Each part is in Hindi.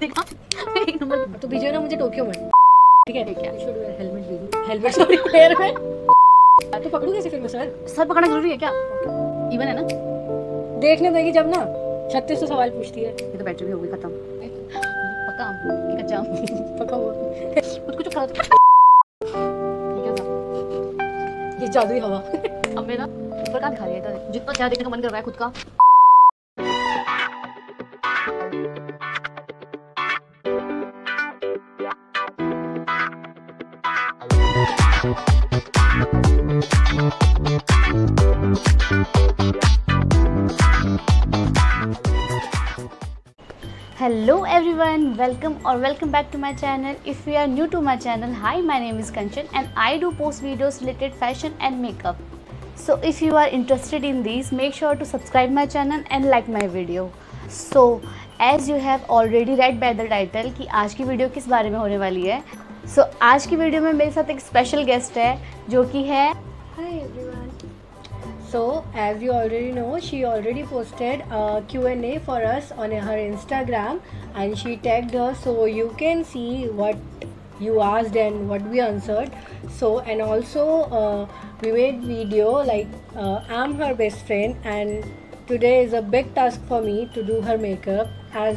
देखा एक नंबर तो भेजो ना मुझे टोक्यो में, ठीक है? ठीक है। हेलमेट भेजो, हेलमेट सॉरी पैर में। तो पकड़ू कैसे फिर मैं सर? सर पकड़ना जरूरी है क्या? इवन है ना? देखने देगी जब ना 3600 सवाल पूछती है। ये तो बैटरी भी हो गई खत्म। पक्का कि कच्चा पका हुआ खुद को जो खा क्या था? ये जादुई हवा। अब मेरा ऊपर का दिखा रही है इधर, जितना क्या देखने का मन कर रहा है खुद का। Hello everyone, welcome back to my channel. If you are new to my channel, hi, my name is Kanchan and I do post videos related fashion and makeup. So if you are interested in these, make sure to subscribe my channel and like my video. So as you have already read by the title कि आज की वीडियो किस बारे में होने वाली है, so आज की वीडियो में मेरे साथ एक स्पेशल गेस्ट है जो कि है Hi everyone. So as you already know, she already posted a Q&A for us on her Instagram and she tagged us, so you can see what you asked and what we answered. So and also we made video like I'm her best friend and today is a big task for me to do her makeup as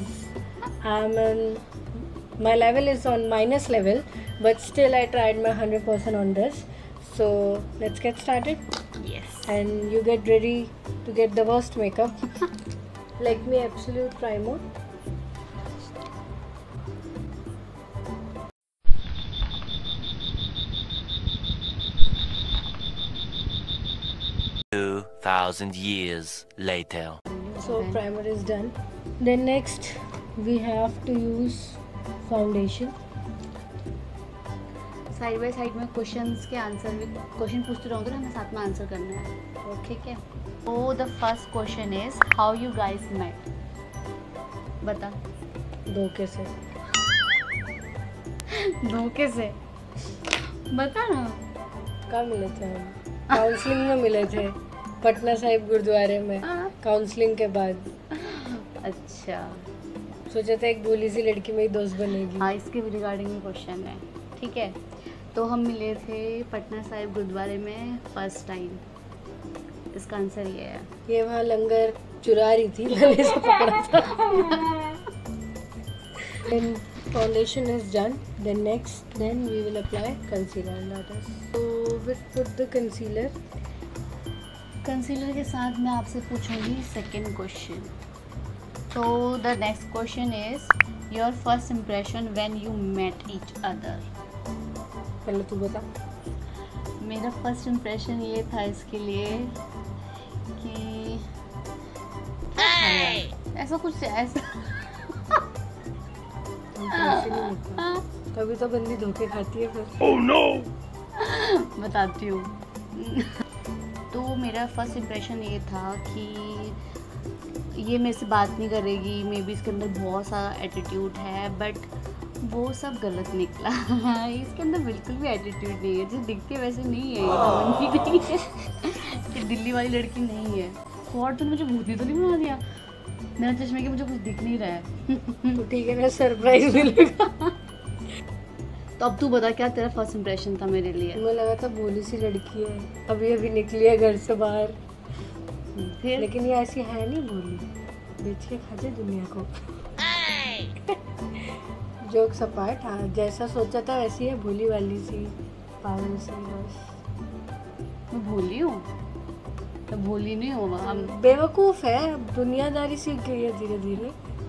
my level is on minus level, but still I tried my 100% on this. So let's get started. yes. And you get ready to get the worst makeup. Like me, absolute primer. Thousand years later. So Okay. primer is done. Then next we have to use foundation. Side by side में क्वेश्चंस के आंसर भी क्वेश्चन पूछते रहोगे ना, हमें साथ में आंसर करना है, ठीक है? तो the first question is how you guys met. बता। धोखे से। धोखे से? बता ना। कहाँ मिले थे हम? काउंसलिंग में मिले थे, पटना साहिब गुरुद्वारे में, काउंसलिंग के बाद। अच्छा, सोचा था एक भोली सी लड़की मेरी दोस्त बनेगी। हाँ, इसके रिगार्डिंग में क्वेश्चन है, ठीक है? तो हम मिले थे पटना साहिब गुरुद्वारे में फर्स्ट टाइम। इसका आंसर ये है। ये वहाँ लंगर चुरा रही थी, मैंने इसे पकड़ा था। Then foundation is done. Then we will apply concealer. So we'll put the concealer. Concealer के साथ मैं आपसे पूछूंगी सेकंड क्वेश्चन। तो the next question is your first impression when you met each other. पहले तू बता। मेरा फर्स्ट इम्प्रेशन ये था इसके लिए कि ऐसा कुछ ऐसा तभी तो बंदी धोखे खाती है फिर। Oh no! बताती हूँ। तो मेरा फर्स्ट इम्प्रेशन ये था कि ये मेरे से बात नहीं करेगी, मे बी इसके अंदर बहुत सारा एटीट्यूड है, बट वो सब गलत निकला। इसके अंदर बिल्कुल भी एटीट्यूड नहीं है, जो दिखती है वैसे नहीं है, ये भी नहीं है कि दिल्ली वाली लड़की नहीं है। और तुमने मुझे भूतनी तो नहीं बना दिया, मेरा चश्मे के मुझे कुछ दिख नहीं रहा है। तो ठीक है ना, सरप्राइज मिलेगा। तो अब तू बता, क्या तेरा फर्स्ट इम्प्रेशन था मेरे लिए? मुझे लगा था भोली सी लड़की है, अभी अभी निकली है घर से बाहर, फिर लेकिन ये ऐसी है नहीं भोली, बेच के खा जाए दुनिया को। जोक सपाट, हाँ जैसा सोचा था वैसी है, भोली वाली सी, पागल सी बस। मैं भोली हूँ? तो भोली नहीं हूँ, हम बेवकूफ़ है, अब दुनियादारी सीख गई है धीरे धीरे।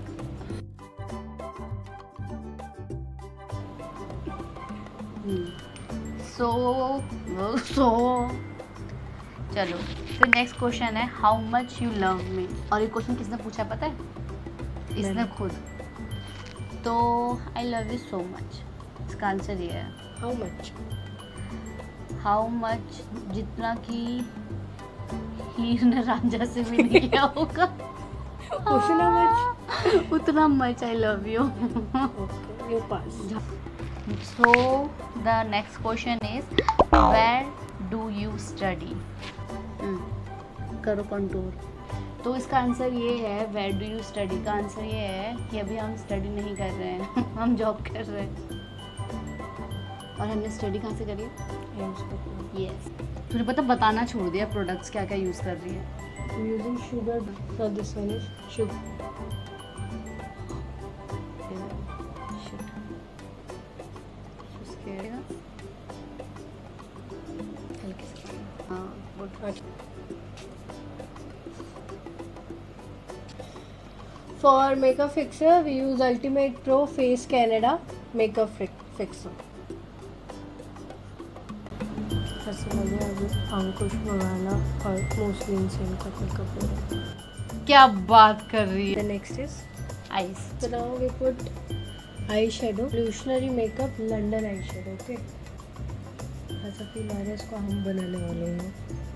सो चलो, फिर नेक्स्ट क्वेश्चन है how much you love me. और ये क्वेश्चन किसने पूछा है पता है? इसने खुद। तो I love you so much, इसका आंसर ये है। How much? हाउ मच जितना कि हीर ने रांझा से भी नहीं किया होगा। उतना मच? उतना much I love you. Okay, you pass. So the next question is where do you study? करो कंटूर। तो इसका आंसर ये है, वेयर डू यू स्टडी का आंसर ये है कि अभी हम स्टडी नहीं कर रहे हैं हम जॉब कर रहे हैं। और हमने स्टडी कहाँ से करी है? यस। तुझे पता बताना छोड़ दिया प्रोडक्ट्स क्या क्या यूज़ कर रही है। Using sugar, so this one is sugar. For makeup fixer, we use Ultimate Pro Face Canada makeup fixer. Ankush Mawana और मोस्टली इनसे इनका मेकअप हो रहा है। क्या बात कर रही The है। next is ice. so now we put eyeshadow, revolutionary makeup London eyeshadow. Okay, ऐसा फील आ रहा है इसको हम बनाने वाले हैं।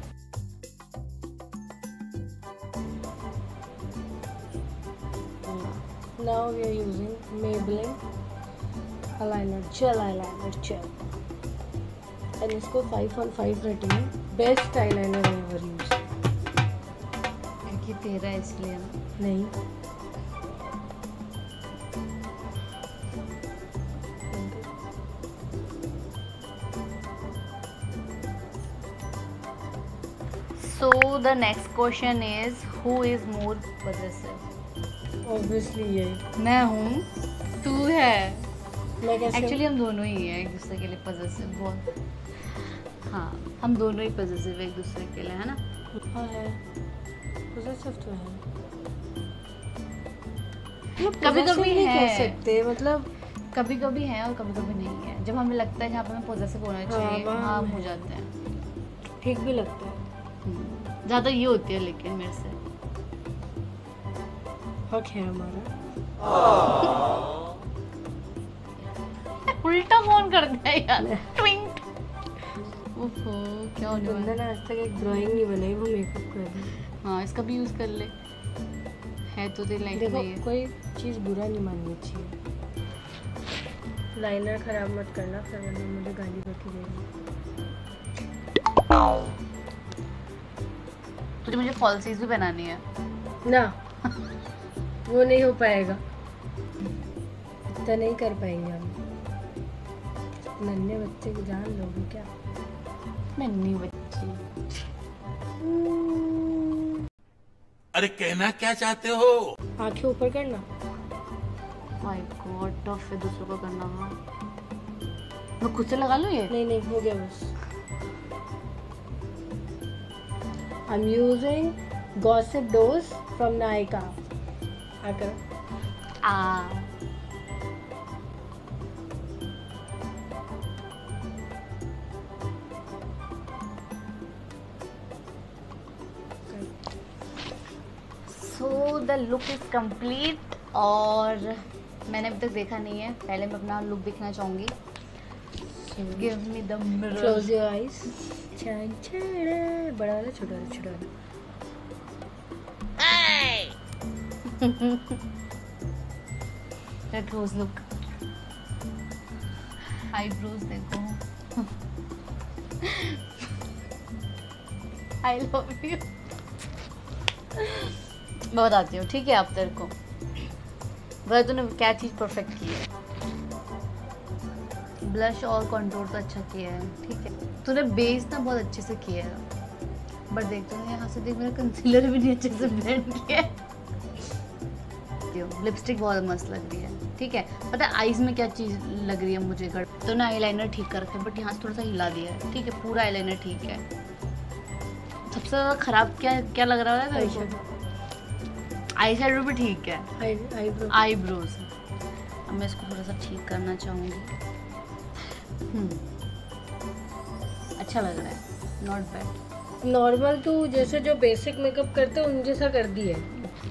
Now we are using Maybelline eyeliner gel and इसको 5/5 रेटिंग है। Best eyeliner I ever used। क्योंकि तेरा है इसलिए ना। नहीं, So the next question is, who is more possessive? obviously यही। मैं हूँ, तू है। मैं कैसे एक्चुअली हम दोनों ही हैं एक दूसरे के लिए पजेसिव बहुत। हाँ, हम दोनों ही पजेसिव एक दूसरे के लिए, है ना। हाँ है, possessive तो है। कभी कभी नहीं है, कह सकते, मतलब कभी कभी है और कभी कभी नहीं है। जब हमें लगता है जहाँ पे हमें पजेसिव होना चाहिए वहाँ वहाँ हम हम हो जाते हैं। ठीक भी लगता है। ज़्यादा ये होती है लेकिन मेरे से। हक है हमारा। उल्टा फोन कर दिया यार। ट्विंक। ओहो, क्या होने वाला बंदा है? ने आज तक एक ड्राइंग नहीं बनाई, वो मेकअप कर रही है। हाँ, इसका भी यूज़ कर ले, है तो तेरी लाइफ में देखो, ये। कोई चीज़ बुरा नहीं माननी चाहिए। लाइनर खराब मत करना, फिर वरना मुझे गाली बकी देगी। तुझे मुझे फॉल्सीज भी बनानी है ना, वो नहीं हो पाएगा, इतना नहीं कर पाएंगे हम। नन्हे बच्चे की जान लोगे क्या? नन्ही बच्ची। अरे कहना क्या चाहते हो? आंखें ऊपर करना। माय गॉड, टफ है दूसरों को करना। हाँ, मैं खुद से लगा लूँ ये। नहीं नहीं, हो गया बस। I'm using Gossip Dose from Nykaa. आकर so the look is complete. और मैंने अभी तक देखा नहीं है, पहले मैं अपना लुक देखना चाहूँगी। Give me the mirror. Close your eyes. बड़ा वाला, छोटा वाला, छोटा वाला। Close look. आईब्रोज देखो। I love you. मैं बताती हूँ, ठीक है, आप तेरे को वह तूने क्या चीज़ परफेक्ट की है। ब्लश और कंटूर तो अच्छा किया है, ठीक है। तूने बेस ना बहुत अच्छे से किया है, बट देख तूने यहाँ से देख, मेरा कंसीलर भी नहीं अच्छे से ब्लेंड किया है। लिपस्टिक बहुत मस्त लग रही है, ठीक है। पता है आईज में क्या चीज़ लग रही है मुझे? गड़ तो ना आईलाइनर ठीक कर रखा है, बट यहाँ से थोड़ा सा हिला दिया है, ठीक है। पूरा आईलाइनर ठीक है। सबसे ज़्यादा खराब क्या लग रहा है? आई शेडो भी ठीक है, आईब्रोज। अब मैं इसको थोड़ा सा ठीक करना चाहूँगी। अच्छा लग रहा है, नॉट बैड। नॉर्मल तू जैसे जो बेसिक मेकअप करते उन जैसा कर दी है।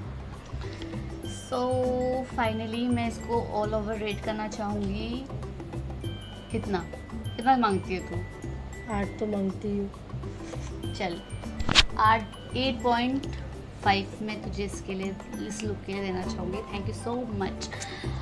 सो फाइनली मैं इसको ऑल ओवर रेट करना चाहूँगी। कितना कितना मांगती है तू? 8 तो मांगती हूँ। चल 8.5 मैं तुझे इसके लिए, इस लुक के लिए देना चाहूँगी। Thank you so much,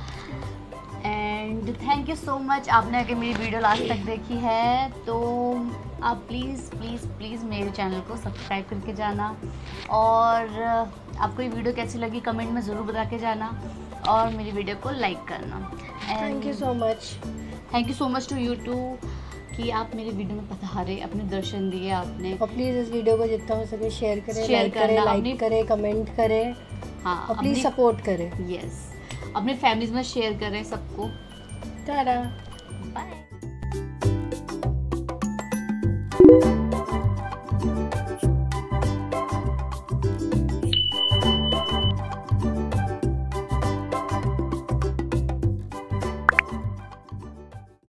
and thank you so much. आपने अगर मेरी वीडियो लास्ट तक देखी है तो आप प्लीज़ प्लीज़ प्लीज़ मेरे चैनल को सब्सक्राइब करके जाना। और आपको ये वीडियो कैसी लगी कमेंट में ज़रूर बता के जाना और मेरी वीडियो को लाइक करना। Thank you so much. Thank you so much to you too कि आप मेरे वीडियो में पधारे, अपने दर्शन दिए आपने। और प्लीज़ इस वीडियो को जितना हो सके शेयर करें, शेयर लाइक करें, करना, लाइक करें, कमेंट करें। हाँ, और प्लीज़ सपोर्ट करें। यस, अपने फैमिलीज में शेयर करें सबको। टाटा। बाय।